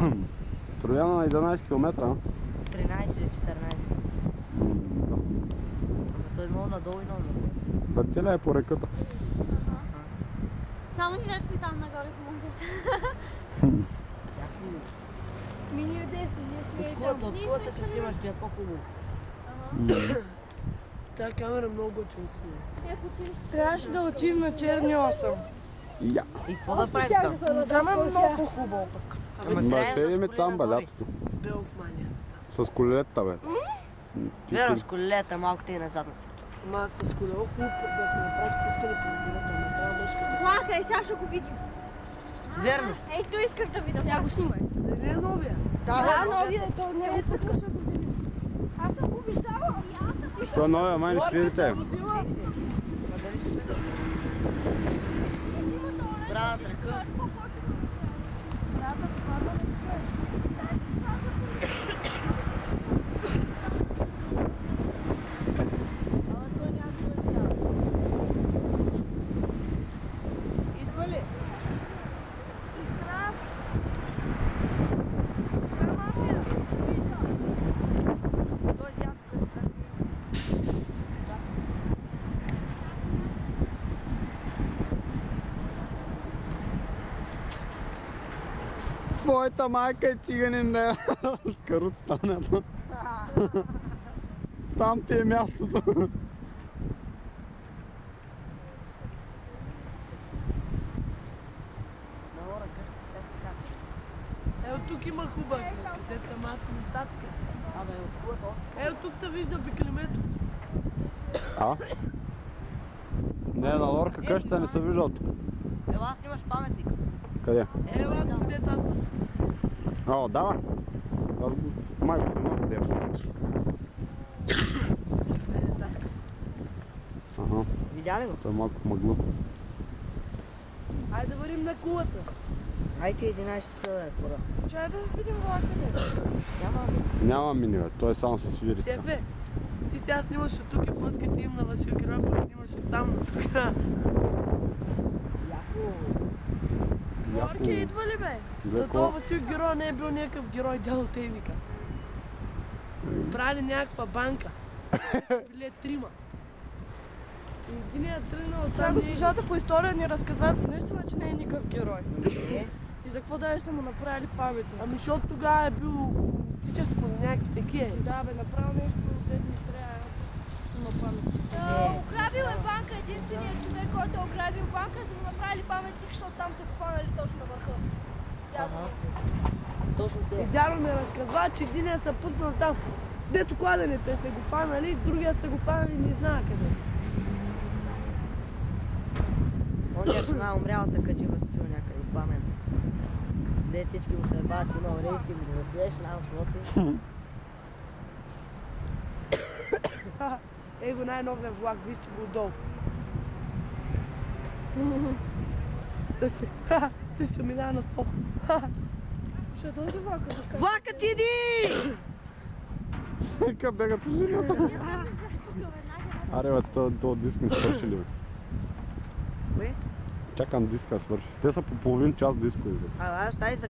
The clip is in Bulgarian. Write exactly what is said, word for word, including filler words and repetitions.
Трояна на единайсет километра. тринайсет или четиринайсет. Той е много надолу и много надолу. Да, целя е по реката. Само ни дете ми там нагоре в момента. Ми ние де сме, ние сме и там. От кулата се снимаш, че е по-хубаво. Тая камера много готина се снима. Е, в училище. Трябваше да отидем на черни осем. Я. И какво да правим там? Там е много по-хубаво пък. Ама Да, сега ще с идем коли там, бе, нагоре. лятото. Бел в мания са там. С колелета, бе. Верно, с колелета, малко те и на задница. Ама с колело хубаво да се направи спускане през гората, ама трябва мъжката. Влака и сега ще го видим. Верно. Ей, то искам да видя. Я го снимай. Дали е новия? Да, новия, то не е пътка. Аз съм го виждала. Що новия, май не ще видите? Брат, ръка. Идва ли? Сестра. Сестра мафия. Той е зятко. Твоята майка е циганин, да. С каруцата на едно. Там ти е мястото. Ето тук има хубав, където съм аз и татка. Абе, от кулата още. Ето тук се вижда бикалимето. А? Не, на лорка къщата не съм виждал тук. Ела, снимаш паметник. Къде? Ева, където аз съм. О, дава. Аз го майко снимах къде е. Ага, Видя ли го? той е малко в мъгло. Айде да вървим на кулата. Ай, че единайсет часа е пора. Чай да видим влака не. Няма. Няма мини, бе. Той само се свири. Шефе, ти сега снимаш от тук и пускате им на Васил Герой, пък снимаш от там на тук. Яко. Лорки, идва ли бе? Бе, Да ко? това Васил Герой не е бил някакъв герой, дядо те вика. Брали някаква банка. Били трима. И единият тръгнал Та там. госпожата по история ни разказва наистина, че не е никакъв герой. Е, И за какво да са му направили паметник? Ами защото тогава е бил комунистическо някакви такива. Да, бе, направо нещо, дето ми трябва. Има паметник. Ограбил е банка, единственият човек, който е ограбил банка, са му направили паметник, защото там са го хванали точно на върха. Дядо. точно И те. дядо ми разказва, че единият се пуснал там. Дето кладенеца са го фанали, другия са го фанали не знае къде. Оня жена умрялата каджива се чува някъде от памет. Де всички му се ебават, че има рейси, го развеш, няма какво си. Ей го най-новия влак, вижте го отдолу. Също, също минава на сто. Ще дойде влака да кажа. Влакът иди! Нека бегат с линията. Аре, бе, то, то диск не свърши ли, бе? Кое? Чакам диска да свърши. Те са по половин час дискови, бе. А, аз тази